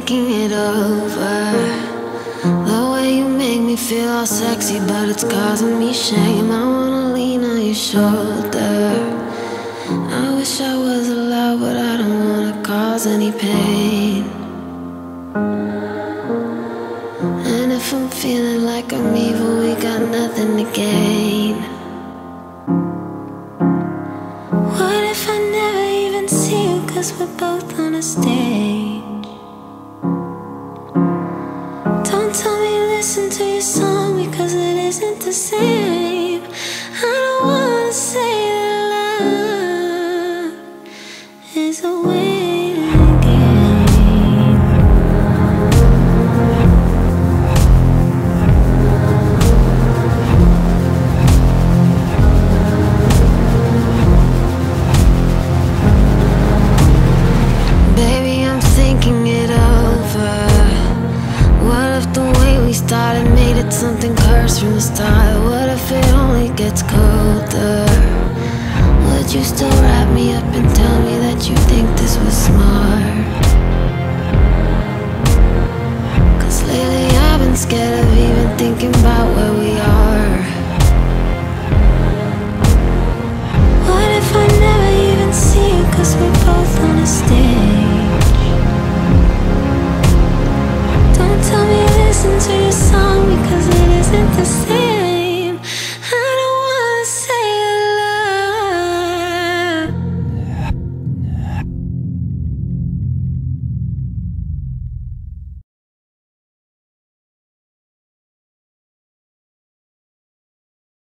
thinking it over. The way you make me feel all sexy, but it's causing me shame. I wanna lean on your shoulder. I wish I was allowed, but I don't wanna cause any pain. And if I'm feeling like I'm evil, we got nothing to gain. What if I never even see you, 'cause we're both on a stage? Don't tell me listen to your song, because it isn't the same. I don't wanna say that love is a waiting game. Baby, I'm thinking it over. What if the way we started made it something cursed from the start? What if it only gets colder? Would you still wrap me up and tell me that you think this was smart? 'Cause lately I've been scared of even thinking about where we are.